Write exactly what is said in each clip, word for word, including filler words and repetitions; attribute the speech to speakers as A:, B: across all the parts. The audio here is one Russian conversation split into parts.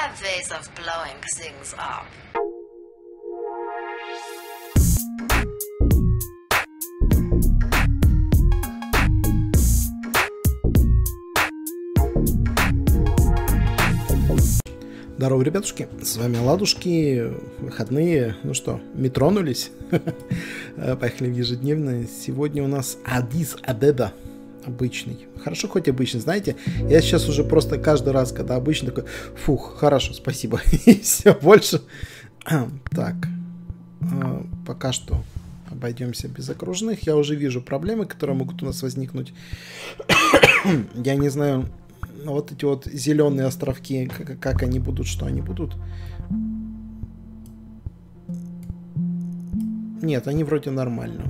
A: have ways of blowing things up.
B: Здорово, ребятушки, с вами Ладушки, выходные, ну что, метронулись, поехали в ежедневное. Сегодня у нас Аддис-Абеба обычный, хорошо хоть обычный, знаете, я сейчас уже просто каждый раз, когда обычный, такой, фух, хорошо, спасибо, и все, больше. Так, пока что обойдемся без окружных, я уже вижу проблемы, которые могут у нас возникнуть, я не знаю... Вот эти вот зеленые островки, как, как они будут, что они будут. Нет, они вроде нормально.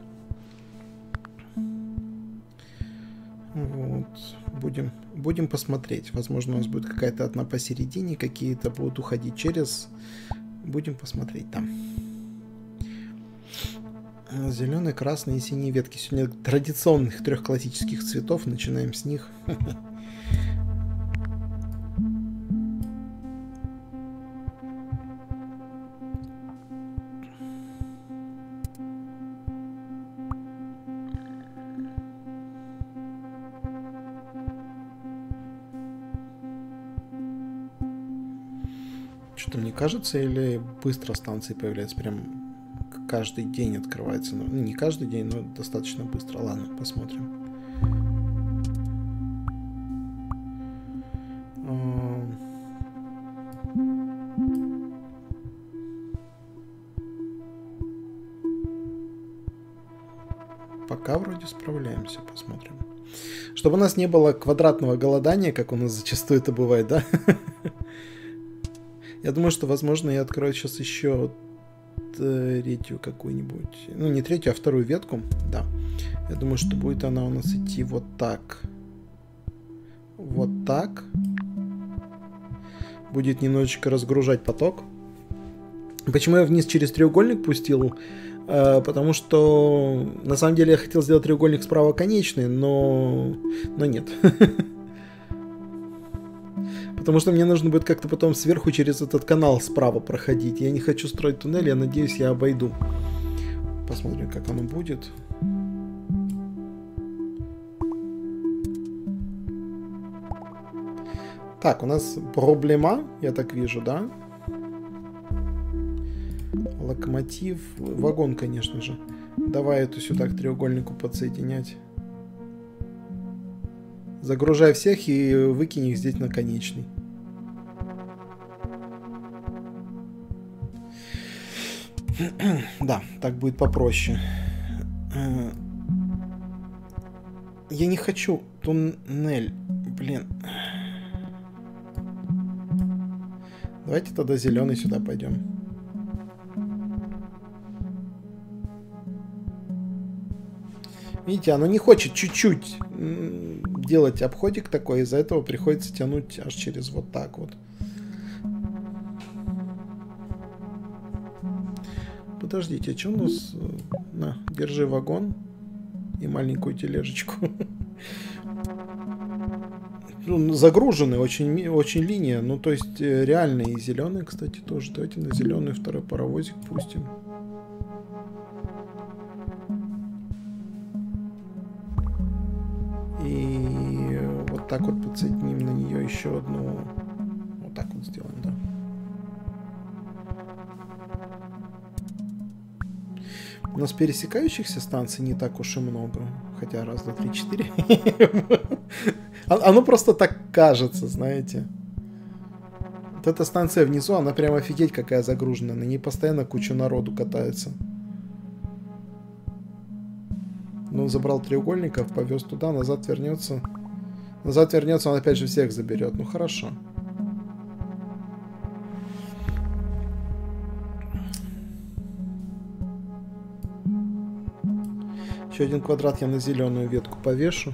B: Вот. Будем, будем посмотреть. Возможно, у нас будет какая-то одна посередине, какие-то будут уходить через. Будем посмотреть там. Зеленые, красные и синие ветки. Сегодня традиционных трех классических цветов. Начинаем с них. Что-то мне кажется, или быстро станции появляются, прям каждый день открывается. Ну, не каждый день, но достаточно быстро. Ладно, посмотрим. Пока вроде справляемся, посмотрим. Чтобы у нас не было квадратного голодания, как у нас зачастую это бывает, да? Я думаю, что, возможно, я открою сейчас еще третью какую-нибудь. Ну, не третью, а вторую ветку. Да. Я думаю, что будет она у нас идти вот так. Вот так. Будет немножечко разгружать поток. Почему я вниз через треугольник пустил? Uh, потому что, на самом деле, я хотел сделать треугольник справа конечный, но, но нет. Потому что мне нужно будет как-то потом сверху через этот канал справа проходить. Я не хочу строить туннель, я надеюсь, я обойду. Посмотрим, как оно будет. Так, у нас проблема, я так вижу, да? Локомотив, вагон, конечно же. Давай эту сюда к треугольнику подсоединять. Загружай всех и выкинь их здесь на конечный. Да, так будет попроще. Я не хочу туннель. Блин. Давайте тогда зеленый сюда пойдем. Видите, оно не хочет чуть-чуть делать обходик такой, из-за этого приходится тянуть аж через вот так вот. Подождите, а что у нас? На, держи вагон и маленькую тележечку. Загружены очень, очень линия, ну то есть реально и зеленый, кстати, тоже. Давайте на зеленый второй паровозик пустим. И вот так вот подсоединим на нее еще одну. Вот так вот сделаем, да. У нас пересекающихся станций не так уж и много. Хотя раз, два, три, четыре. Оно просто так кажется, знаете. Вот эта станция внизу, она прям офигеть какая загружена. На ней постоянно куча народу катается. Ну, забрал треугольников, повез туда, назад вернется. Назад вернется, он опять же всех заберет. Ну, хорошо. Еще один квадрат я на зеленую ветку повешу.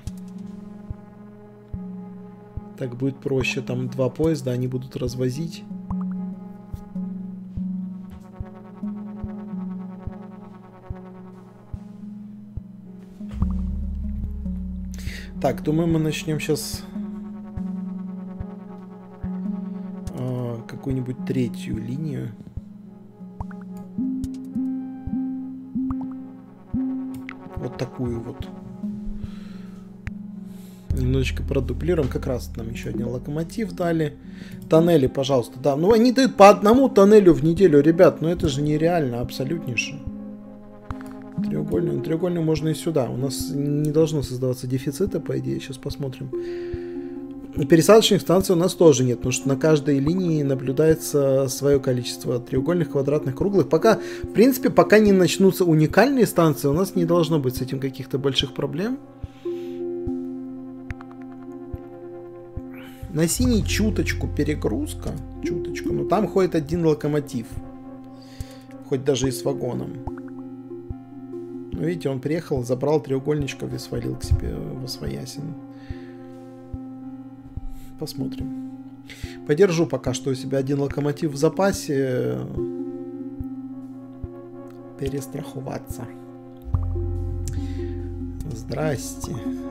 B: Так будет проще. Там два поезда, они будут развозить. Так, думаю, мы начнем сейчас какую-нибудь третью линию. Вот такую вот. Немножечко продублируем. Как раз нам еще один локомотив дали. Тоннели, пожалуйста. Да, ну они дают по одному тоннелю в неделю, ребят. Ну это же нереально, абсолютнейше. Треугольный. Треугольный можно и сюда. У нас не должно создаваться дефицита, по идее. Сейчас посмотрим. Пересадочных станций у нас тоже нет, потому что на каждой линии наблюдается свое количество треугольных, квадратных, круглых. Пока, в принципе, пока не начнутся уникальные станции, у нас не должно быть с этим каких-то больших проблем. На синий чуточку перегрузка, чуточку, но там ходит один локомотив, хоть даже и с вагоном. Ну, видите, он приехал, забрал треугольничков и свалил к себе во своясин. Посмотрим. Подержу пока что у себя один локомотив в запасе. Перестраховаться. Здрасте.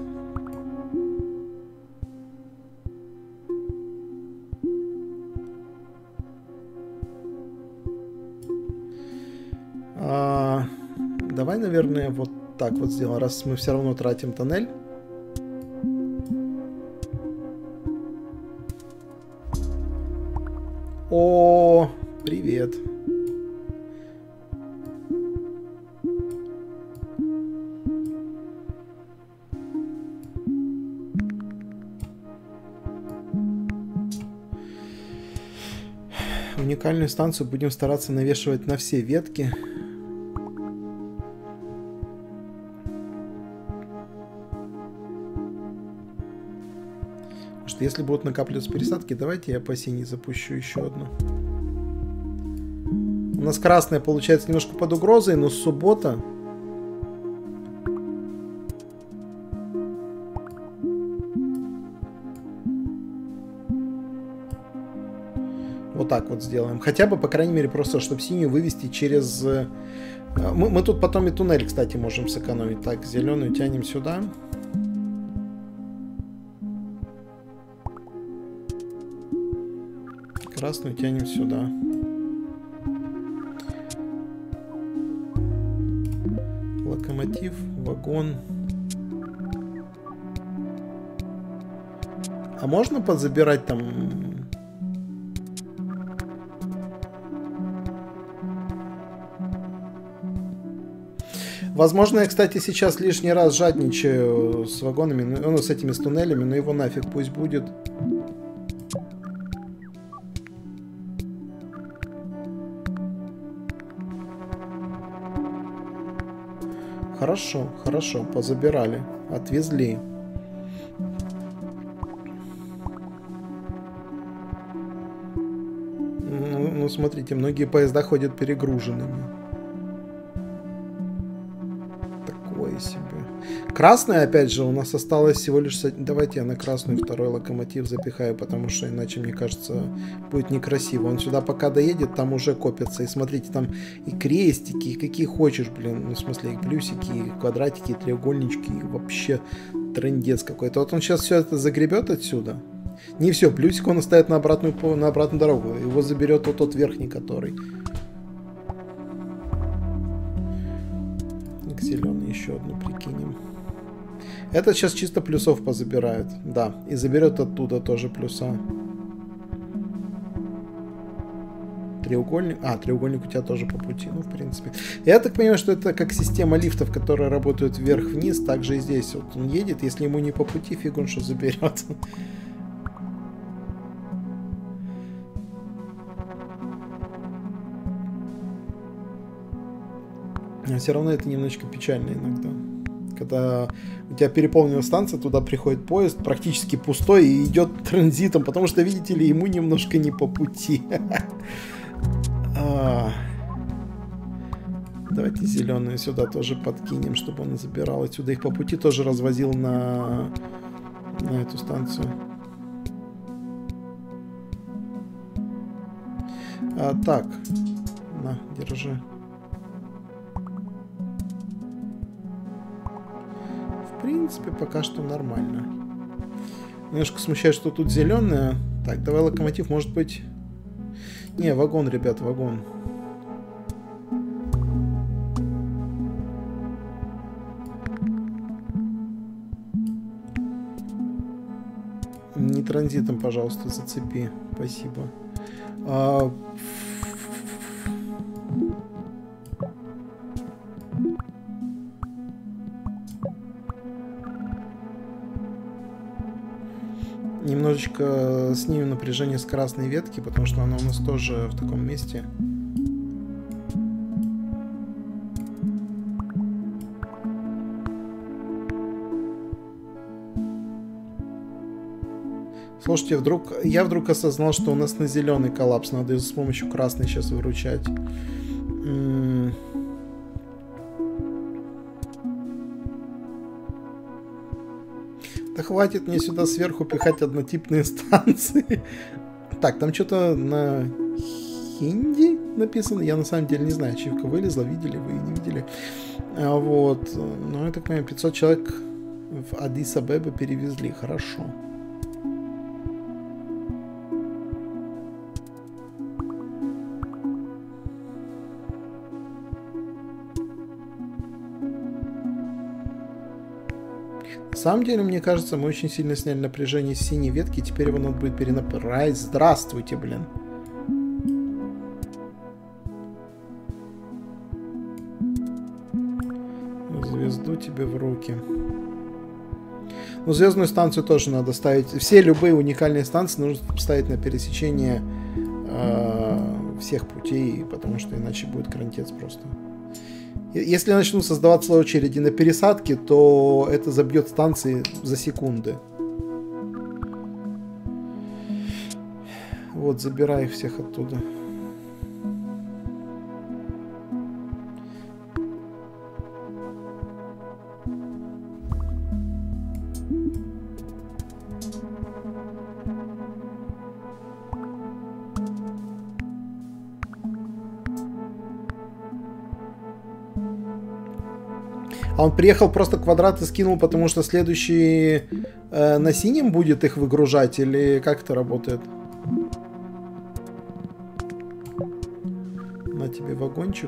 B: А, давай, наверное, вот так вот сделаем, раз мы все равно тратим тоннель. О, привет. Уникальную станцию будем стараться навешивать на все ветки. Потому что если будут накапливаться пересадки, давайте я по синей запущу еще одну. У нас красная получается немножко под угрозой, но суббота. Вот так вот сделаем. Хотя бы, по крайней мере, просто, чтобы синюю вывести через... Мы, мы тут потом и туннель, кстати, можем сэкономить. Так, зеленую тянем сюда. Красную тянем сюда. Локомотив, вагон. А можно подзабирать там... Возможно, я, кстати, сейчас лишний раз жадничаю с вагонами, ну, с этими с туннелями, но его нафиг пусть будет. Хорошо, хорошо, позабирали, отвезли. Ну, ну, смотрите, многие поезда ходят перегруженными. Такое себе. Красная, опять же, у нас осталось всего лишь... Давайте я на красную второй локомотив запихаю, потому что иначе, мне кажется, будет некрасиво. Он сюда пока доедет, там уже копится. И смотрите, там и крестики, и какие хочешь, блин. Ну, в смысле, и плюсики, и квадратики, и треугольнички. И вообще трындец какой-то. Вот он сейчас все это загребет отсюда. Не все, плюсик он оставит на обратную, на обратную дорогу. Его заберет вот тот верхний, который. К зеленый еще одну прикинем. Этот сейчас чисто плюсов позабирает. Да, и заберет оттуда тоже плюса. Треугольник. А, треугольник у тебя тоже по пути. Ну, в принципе. Я так понимаю, что это как система лифтов, которые работают вверх-вниз. Также и здесь. Вот он едет, если ему не по пути, фиг он что заберет. Но все равно это немножечко печально иногда. Когда у тебя переполнена станция, туда приходит поезд, практически пустой, и идет транзитом, потому что, видите ли, ему немножко не по пути. Давайте зеленую сюда тоже подкинем, чтобы он забирал отсюда. Их по пути тоже развозил на, на эту станцию. А, так, на, держи. В принципе, пока что нормально. Немножко смущает, что тут зеленая. Так, давай локомотив, может быть... Не, вагон, ребят, вагон. Не транзитом, пожалуйста, зацепи. Спасибо. А... Немножечко снимем напряжение с красной ветки, потому что она у нас тоже в таком месте. Слушайте, вдруг я вдруг осознал, что у нас на зеленый коллапс, надо ее с помощью красной сейчас выручать. М-м- Да хватит мне сюда сверху пихать однотипные станции. Так, там что-то на хинди написано. Я на самом деле не знаю, ачивка вылезла, видели вы и не видели. А вот, ну я так понимаю, пятьсот человек в Аддис-Абебу перевезли, хорошо. На самом деле, мне кажется, мы очень сильно сняли напряжение с синей ветки, теперь его надо будет перенаправить. Здравствуйте, блин. Звезду тебе в руки. Ну, звездную станцию тоже надо ставить. Все любые уникальные станции нужно ставить на пересечение э, всех путей, потому что иначе будет крантец просто. Если начнут создаваться очереди на пересадке, то это забьет станции за секунды. Вот, забирай их всех оттуда. А он приехал, просто квадраты скинул, потому что следующий э, на синем будет их выгружать? Или как это работает? На тебе вагончик.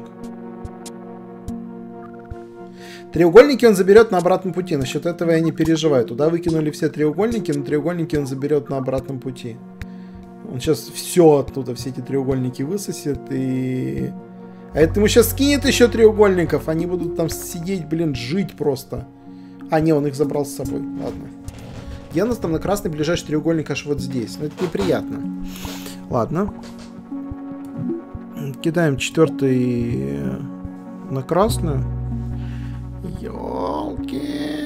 B: Треугольники он заберет на обратном пути. Насчет этого я не переживаю. Туда выкинули все треугольники, но треугольники он заберет на обратном пути. Он сейчас все оттуда, все эти треугольники высосет и... А это ему сейчас скинет еще треугольников. Они будут там сидеть, блин, жить просто. А, не, он их забрал с собой. Ладно. Где у нас там на красный ближайший треугольник аж вот здесь? Ну, это неприятно. Ладно. Кидаем четвертый на красную. Ёлки.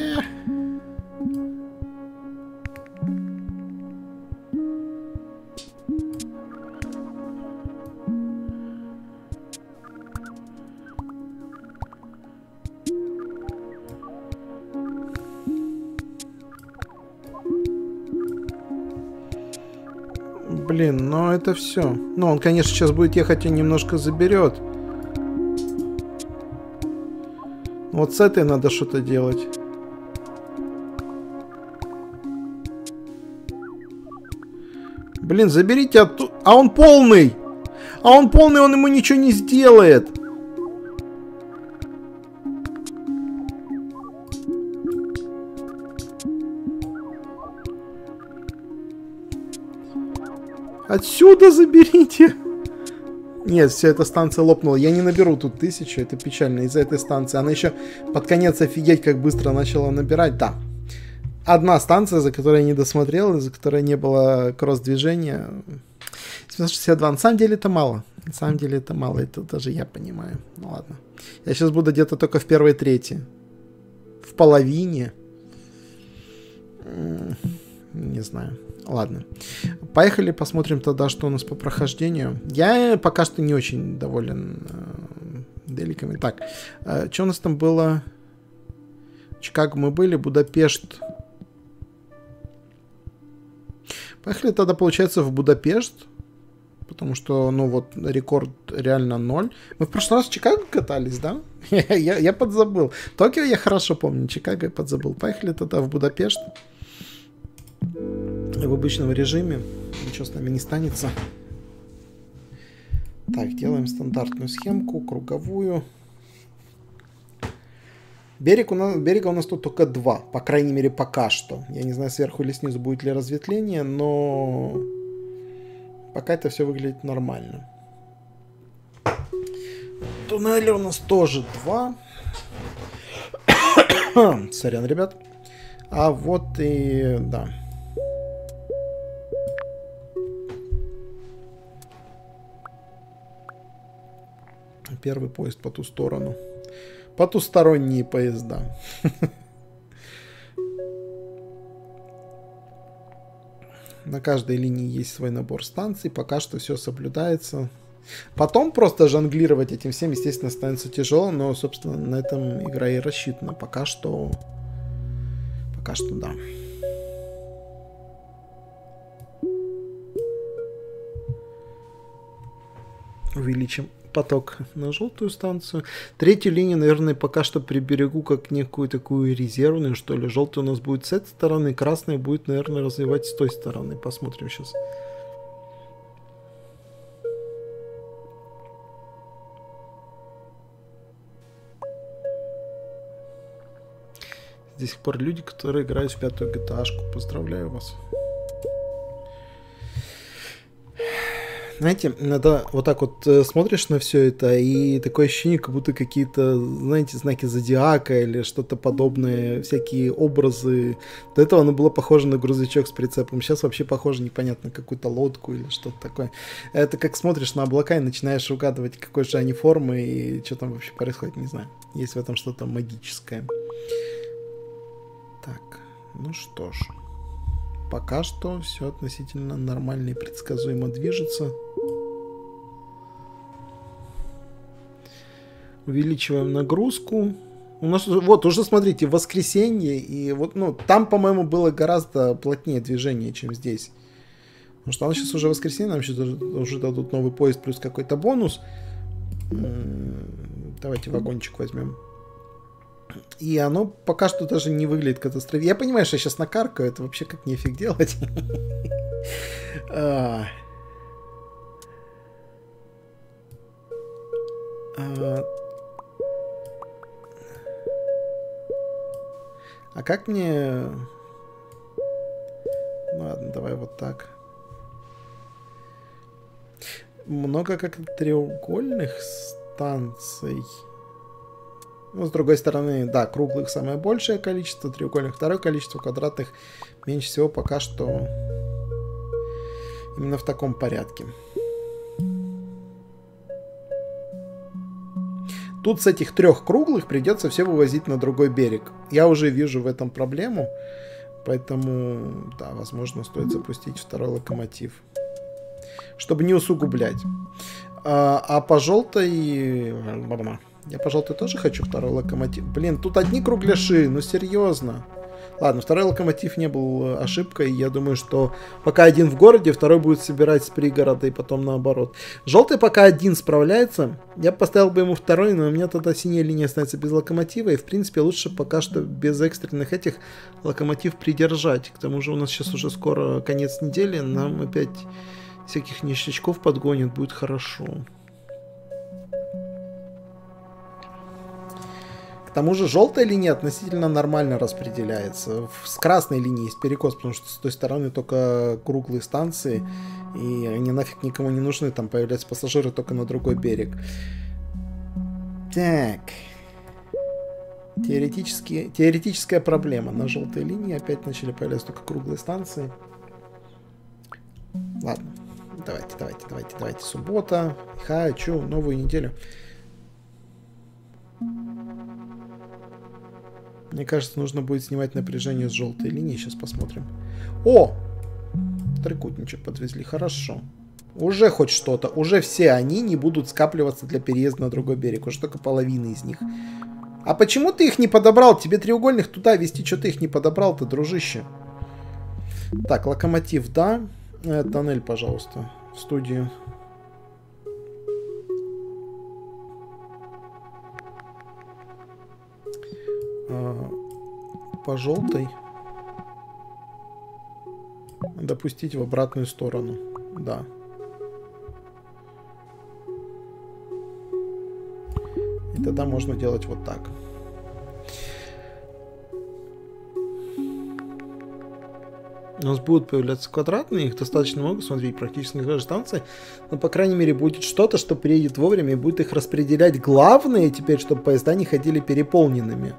B: Блин, но это все. Ну, он, конечно, сейчас будет ехать и немножко заберет. Вот с этой надо что-то делать. Блин, заберите оттуда. А он полный! А он полный, он ему ничего не сделает. Отсюда заберите. Нет, все, эта станция лопнула. Я не наберу тут тысячу, это печально из-за этой станции. Она еще под конец офигеть как быстро начала набирать. Да, одна станция, за которой я не досмотрел, за которой не было кросс-движения. семьсот шестьдесят два. На самом деле это мало. На самом деле это мало, это даже я понимаю. Ну ладно. Я сейчас буду где-то только в первой трети. В половине. Не знаю. Ладно. Поехали, посмотрим тогда, что у нас по прохождению. Я пока что не очень доволен э, деликами. Так, э, что у нас там было? Чикаго мы были, Будапешт. Поехали тогда, получается, в Будапешт. Потому что, ну вот, рекорд реально ноль. Мы в прошлый раз в Чикаго катались, да? я, я подзабыл. Токио я хорошо помню, Чикаго я подзабыл. Поехали тогда в Будапешт. В обычном режиме. Ничего с нами не станется. Так, делаем стандартную схемку, круговую. Берег у нас, берега у нас тут только два, по крайней мере пока что. Я не знаю, сверху или снизу будет ли разветвление, но пока это все выглядит нормально. Туннеля у нас тоже два. Сорян, ребят. А вот и... да. Первый поезд по ту сторону. Потусторонние поезда. На каждой линии есть свой набор станций. Пока что все соблюдается. Потом просто жонглировать этим всем, естественно, становится тяжело. Но, собственно, на этом игра и рассчитана. Пока что... Пока что да. Увеличим поток на желтую станцию. Третью линию, наверное, пока что приберегу как некую такую резервную, что ли. Желтая у нас будет с этой стороны, красная будет, наверное, развивать с той стороны. Посмотрим сейчас. До сих пор люди, которые играют в пятую джи ти эй-шку. Поздравляю вас. Знаете, иногда вот так вот смотришь на все это, и такое ощущение, как будто какие-то, знаете, знаки зодиака или что-то подобное, всякие образы. До этого оно было похоже на грузовичок с прицепом. Сейчас вообще похоже непонятно на какую-то лодку или что-то такое. Это как смотришь на облака и начинаешь угадывать, какой же они формы и что там вообще происходит, не знаю. Есть в этом что-то магическое. Так, ну что ж. Пока что все относительно нормально и предсказуемо движется. Увеличиваем нагрузку. У нас вот уже смотрите, воскресенье, и вот, ну, там, по-моему, было гораздо плотнее движение, чем здесь. Потому что у нас сейчас уже воскресенье, нам сейчас уже дадут новый поезд плюс какой-то бонус. Давайте вагончик возьмем. И оно пока что даже не выглядит катастрофически. Я понимаю, что я сейчас накаркаю, это вообще как нефиг делать. А как мне... Ладно, давай вот так. Много как треугольных станций. Ну, с другой стороны, да, круглых самое большее количество, треугольных второе количество, квадратных меньше всего пока что именно в таком порядке. Тут с этих трех круглых придется все вывозить на другой берег. Я уже вижу в этом проблему, поэтому, да, возможно, стоит запустить второй локомотив, чтобы не усугублять. А, а по желтой... Я, пожалуй, тоже хочу второй локомотив. Блин, тут одни кругляши, ну серьезно. Ладно, второй локомотив не был ошибкой. Я думаю, что пока один в городе, второй будет собирать с пригорода и потом наоборот. Желтый пока один справляется. Я поставил бы ему второй, но у меня тогда синяя линия останется без локомотива. И, в принципе, лучше пока что без экстренных этих локомотив придержать. К тому же у нас сейчас уже скоро конец недели. Нам опять всяких ништячков подгонят. Будет хорошо. К тому же желтая линия относительно нормально распределяется. С красной линией есть перекос, потому что с той стороны только круглые станции, и они нафиг никому не нужны, там появляются пассажиры только на другой берег. Так. Теоретически, теоретическая проблема. На желтой линии опять начали появляться только круглые станции. Ладно. Давайте, давайте, давайте, давайте. Суббота. Хочу новую неделю. Мне кажется, нужно будет снимать напряжение с желтой линии. Сейчас посмотрим. О! Трикутничек подвезли. Хорошо. Уже хоть что-то. Уже все они не будут скапливаться для переезда на другой берег. Уже только половина из них. А почему ты их не подобрал? Тебе треугольных туда везти. Что ты их не подобрал-то, дружище? Так, локомотив, да. Э, тоннель, пожалуйста, в студию. По желтой допустить в обратную сторону. Да. И тогда можно делать вот так. У нас будут появляться квадратные, их достаточно много, смотрите, практически на каждой станции. Но, по крайней мере, будет что-то, что приедет вовремя и будет их распределять. Главное теперь, чтобы поезда не ходили переполненными.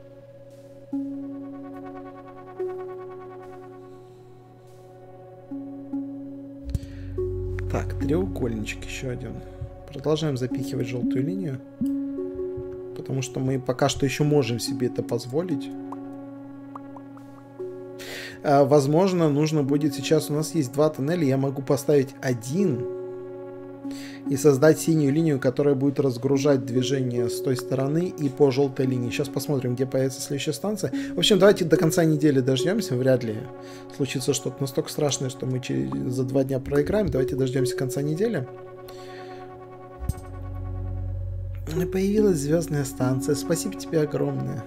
B: Так, треугольничек еще один. Продолжаем запихивать желтую линию. Потому что мы пока что еще можем себе это позволить. Возможно, нужно будет сейчас... У нас есть два тоннеля, я могу поставить один и создать синюю линию, которая будет разгружать движение с той стороны и по желтой линии. Сейчас посмотрим, где появится следующая станция. В общем, давайте до конца недели дождемся. Вряд ли случится что-то настолько страшное, что мы через... за два дня проиграем. Давайте дождемся конца недели. Появилась звездная станция. Спасибо тебе огромное.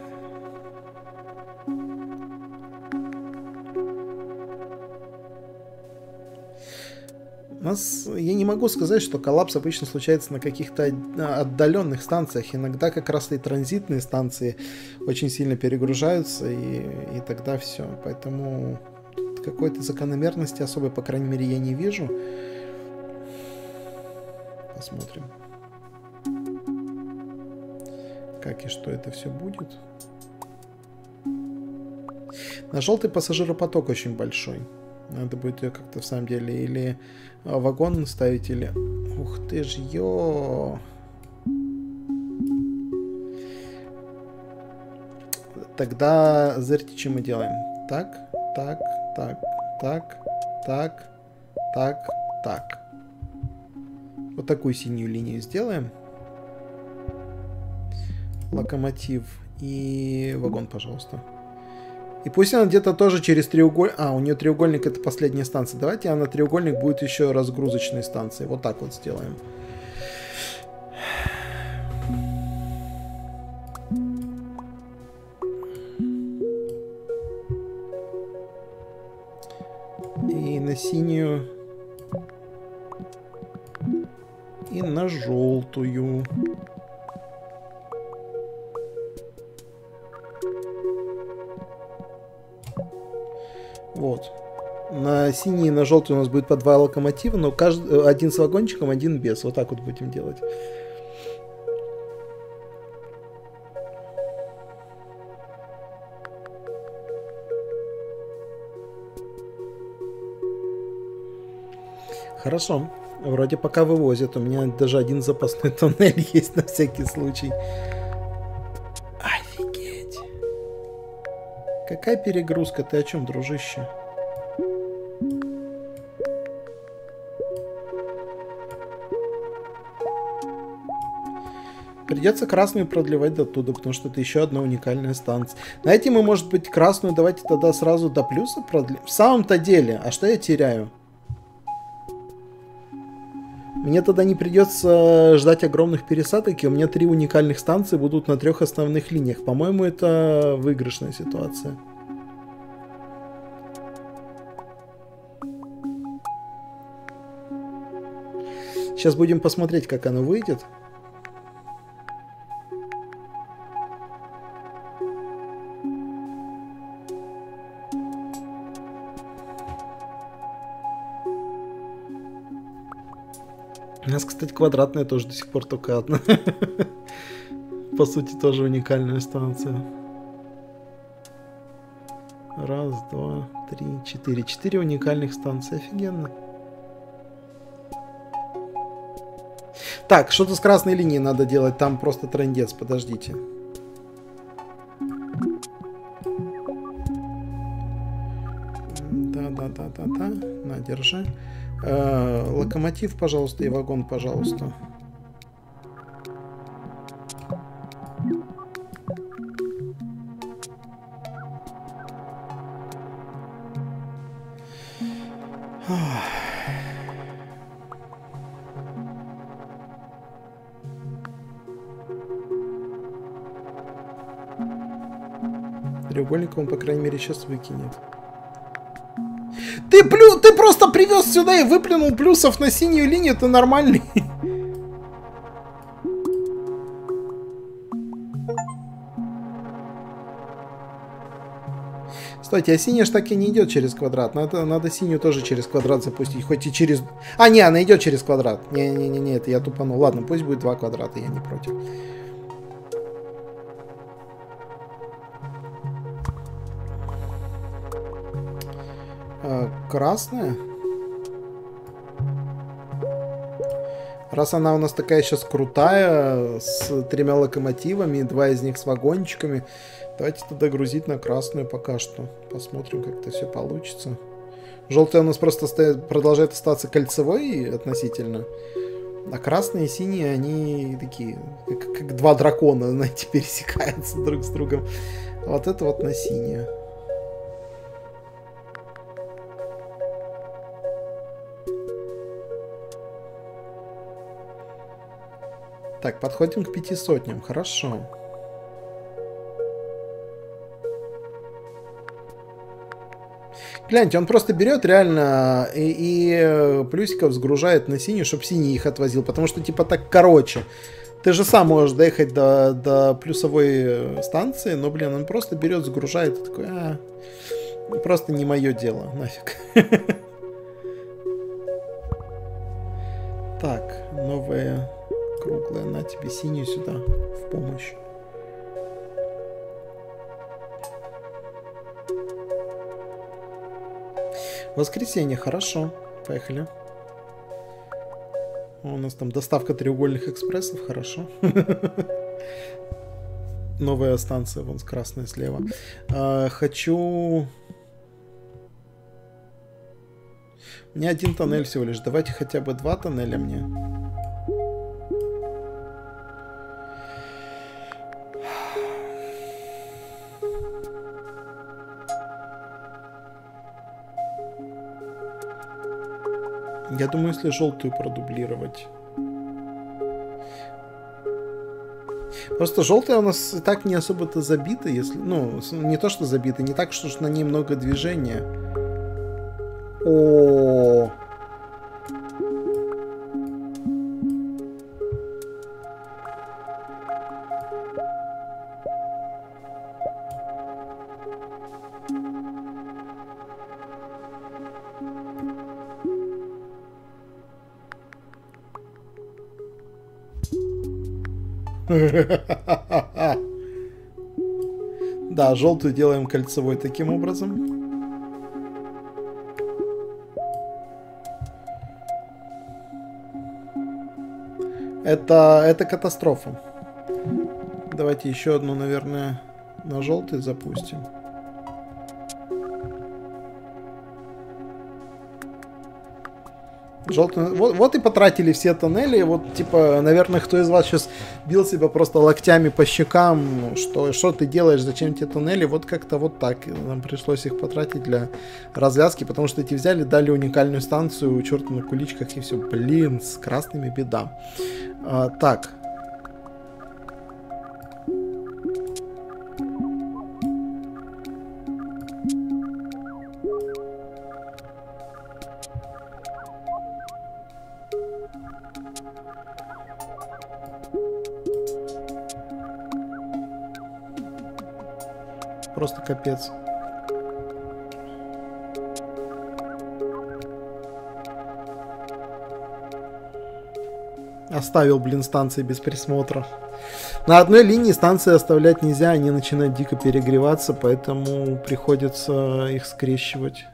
B: У нас, я не могу сказать, что коллапс обычно случается на каких-то отдаленных станциях. Иногда как раз и транзитные станции очень сильно перегружаются, и, и тогда все. Поэтому какой-то закономерности особой, по крайней мере, я не вижу. Посмотрим, как и что это все будет. На желтый пассажиропоток очень большой. Надо будет ее как-то в самом деле или вагон ставить, или... Ух ты ж, ё! Тогда, зырьте, что мы делаем? Так, так, так, так, так, так, так. Вот такую синюю линию сделаем. Локомотив и вагон, пожалуйста. И пусть она где-то тоже через треугольник... А, у нее треугольник — это последняя станция. Давайте она треугольник будет еще разгрузочной станцией. Вот так вот сделаем. И на синюю. И на желтую. Вот. На синий и на желтый у нас будет по два локомотива, но каждый, один с вагончиком, один без. Вот так вот будем делать. Хорошо. Вроде пока вывозят. У меня даже один запасной тоннель есть на всякий случай. Офигеть. Какая перегрузка? Ты о чем, дружище? Придется красную продлевать до туда, потому что это еще одна уникальная станция. Знаете, мы, может быть, красную давайте тогда сразу до плюса продлим. В самом-то деле, а что я теряю? Мне тогда не придется ждать огромных пересадок, и у меня три уникальных станции будут на трех основных линиях. По-моему, это выигрышная ситуация. Сейчас будем посмотреть, как оно выйдет. У нас, кстати, квадратная тоже до сих пор только одна. По сути, тоже уникальная станция. Раз, два, три, четыре. Четыре уникальных станции. Офигенно. Так, что-то с красной линией надо делать. Там просто трындец. Подождите. Да-да-да-да-да. На, держи. Э, локомотив, пожалуйста, и вагон, пожалуйста. Треугольник он, по крайней мере, сейчас выкинет. Ты, плю... ты просто привез сюда и выплюнул плюсов на синюю линию, ты нормальный. Стойте, а синяя ж так и не идет через квадрат. Надо, надо синюю тоже через квадрат запустить. Хоть и через... А, не, она идет через квадрат. Не-не-не, это я тупанул. Ладно, пусть будет два квадрата, я не против. А, красная? Раз она у нас такая сейчас крутая, с тремя локомотивами, два из них с вагончиками, давайте тогда грузить на красную пока что. Посмотрим, как это все получится. Желтая у нас просто стоит, продолжает остаться кольцевой относительно. А красные и синие, они такие, как, как два дракона, знаете, пересекаются друг с другом. А вот это вот на синее. Так, подходим к пяти сотням. Хорошо. Гляньте, он просто берет реально и, и плюсиков сгружает на синюю, чтобы синий их отвозил. Потому что типа так короче. Ты же сам можешь доехать до, до плюсовой станции, но, блин, он просто берет, сгружает и такой, а, просто не мое дело, нафиг. Так, новая... круглая, на тебе синюю сюда в помощь. Воскресенье, хорошо. Поехали. У нас там доставка треугольных экспрессов, хорошо. Новая станция, вон с красной слева. А, хочу... У меня один тоннель всего лишь. Давайте хотя бы два тоннеля мне. Я думаю, если желтую продублировать. Просто желтая у нас и так не особо-то забита, если... Ну, не то, что забита, не так, что на ней много движения. О. Да, желтую делаем кольцевой таким образом. Это, это катастрофа. Давайте еще одну, наверное, на желтый запустим. Желтый... Вот, вот и потратили все тоннели. Вот, типа, наверное, кто из вас сейчас бил себя просто локтями по щекам, что, что ты делаешь, зачем тебе тоннели? Вот как-то вот так. Нам пришлось их потратить для развязки, потому что эти взяли, дали уникальную станцию у черта на куличках и все. Блин, с красными беда. А, так. Просто капец. Оставил, блин, станции без присмотра. На одной линии станции оставлять нельзя, они начинают дико перегреваться, поэтому приходится их скрещивать.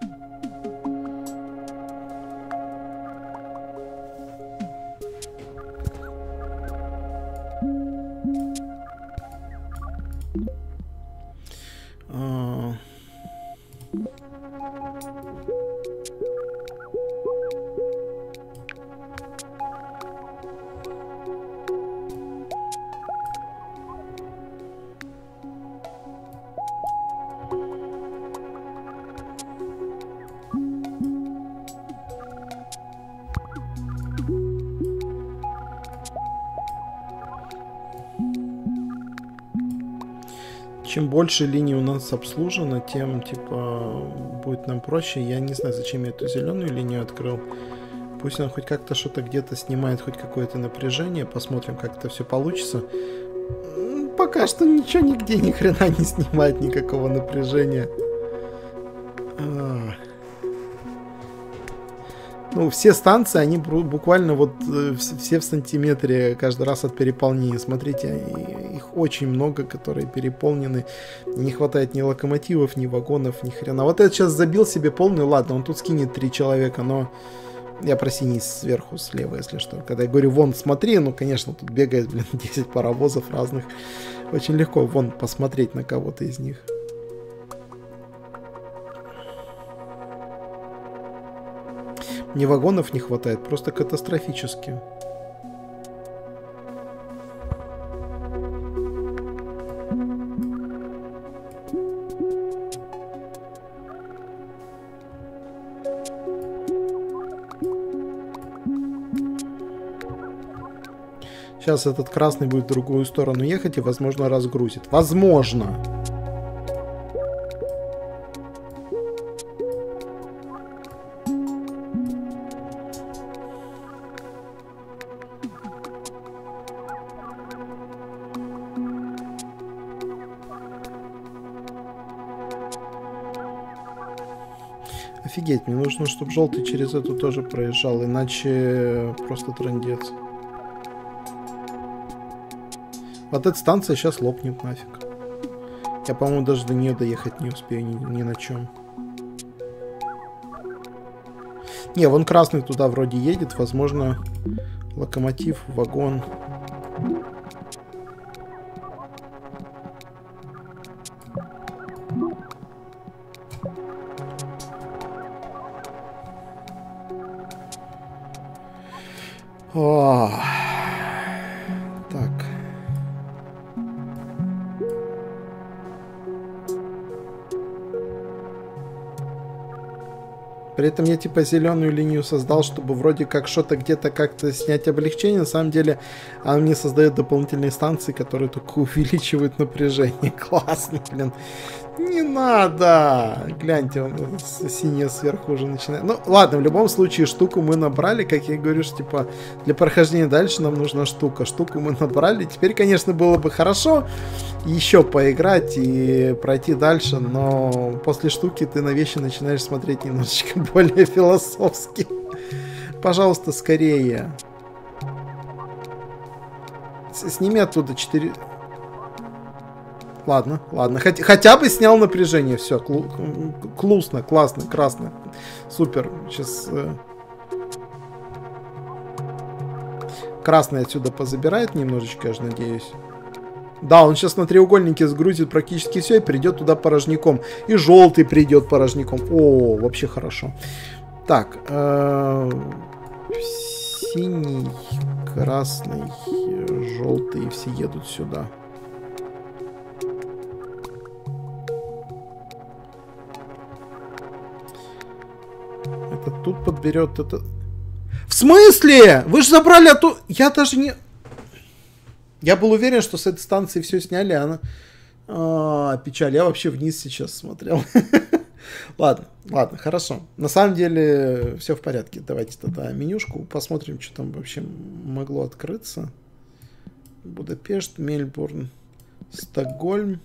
B: Чем больше линий у нас обслужено, тем, типа, будет нам проще. Я не знаю, зачем я эту зеленую линию открыл. Пусть она хоть как-то что-то где-то снимает, хоть какое-то напряжение. Посмотрим, как это все получится. Пока что ничего нигде ни хрена не снимает, никакого напряжения. Ну, все станции, они буквально вот все в сантиметре каждый раз от переполнения. Смотрите, их очень много, которые переполнены. Не хватает ни локомотивов, ни вагонов, ни хрена. Вот этот сейчас забил себе полный, ладно, он тут скинет три человека, но я про синий сверху, слева, если что. Когда я говорю, вон, смотри, ну, конечно, тут бегает, блин, десять паровозов разных. Очень легко, вон, посмотреть на кого-то из них. Мне вагонов не хватает, просто катастрофически. Сейчас этот красный будет в другую сторону ехать и, возможно, разгрузит. Возможно. Офигеть, мне нужно, чтобы желтый через эту тоже проезжал, иначе просто трындец. Вот эта станция сейчас лопнет нафиг. Я, по-моему, даже до нее доехать не успею ни, ни на чем. Не, вон красный туда вроде едет, возможно, локомотив, вагон. О, так. При этом я типа зеленую линию создал, чтобы вроде как что-то где-то как-то снять облегчение. На самом деле она мне создает дополнительные станции, которые только увеличивают напряжение. Классно, блин. Не надо! Гляньте, он синяя сверху уже начинает. Ну, ладно, в любом случае штуку мы набрали. Как я говорю, что, типа, для прохождения дальше нам нужна штука. Штуку мы набрали. Теперь, конечно, было бы хорошо еще поиграть и пройти дальше, но после штуки ты на вещи начинаешь смотреть немножечко более философски. Пожалуйста, скорее. Сними оттуда четыре... Ладно, ладно. Хотя, хотя бы снял напряжение. Все, клу, классно, классно, красно. Супер. Сейчас... Э... Красный отсюда позабирает немножечко, я же надеюсь. Да, он сейчас на треугольнике сгрузит практически все и придет туда порожняком. И желтый придет порожняком. О, вообще хорошо. Так. Э... Синий, красный, желтый. Все едут сюда. Это тут подберет это. В смысле? Вы же забрали эту. Я даже не. Я был уверен, что с этой станции все сняли, а она. А, печаль. Я вообще вниз сейчас смотрел. Ладно, ладно, хорошо. На самом деле все в порядке. Давайте тогда менюшку посмотрим, что там вообще могло открыться. Будапешт, Мельбурн, Стокгольм.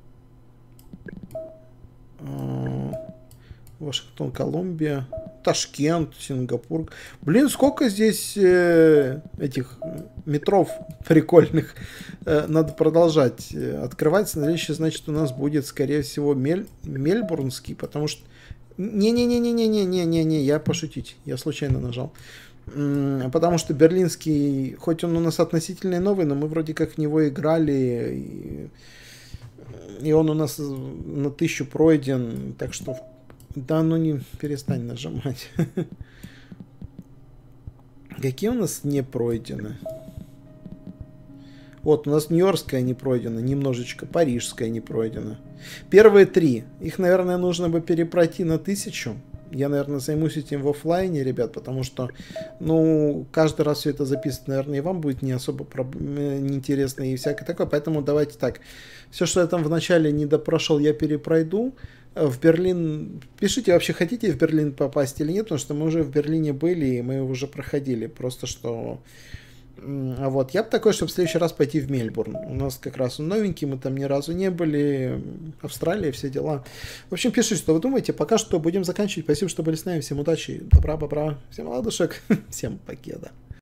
B: Вашингтон, Колумбия, Ташкент, Сингапур. Блин, сколько здесь э, этих метров прикольных. Э, надо продолжать э, открывать. Следующее, значит, у нас будет, скорее всего, Мель... Мельбурнский, потому что... Не-не-не-не-не-не-не-не-не, я пошутить. Я случайно нажал. М-м, потому что берлинский, хоть он у нас относительно новый, но мы вроде как в него играли. И, и он у нас на тысячу пройден, так что... Да, ну не перестань нажимать. Какие у нас не пройдены? Вот, у нас Нью-Йоркская не пройдена, немножечко, Парижская не пройдена. Первые три. Их, наверное, нужно бы перепройти на тысячу. Я, наверное, займусь этим в офлайне, ребят, потому что, ну, каждый раз все это записывать, наверное, и вам будет не особо проб... неинтересно и всякое такое. Поэтому давайте так. Все, что я там вначале не допрошел, я перепройду. В Берлин... Пишите, вообще хотите в Берлин попасть или нет, потому что мы уже в Берлине были, и мы уже проходили. Просто что Вот, я бы такой, чтобы в следующий раз пойти в Мельбурн. У нас как раз он новенький, мы там ни разу не были. Австралия, все дела. В общем, пишите, что вы думаете. Пока что будем заканчивать. Спасибо, что были с нами. Всем удачи, добра, бобра, всем ладушек, всем покеда.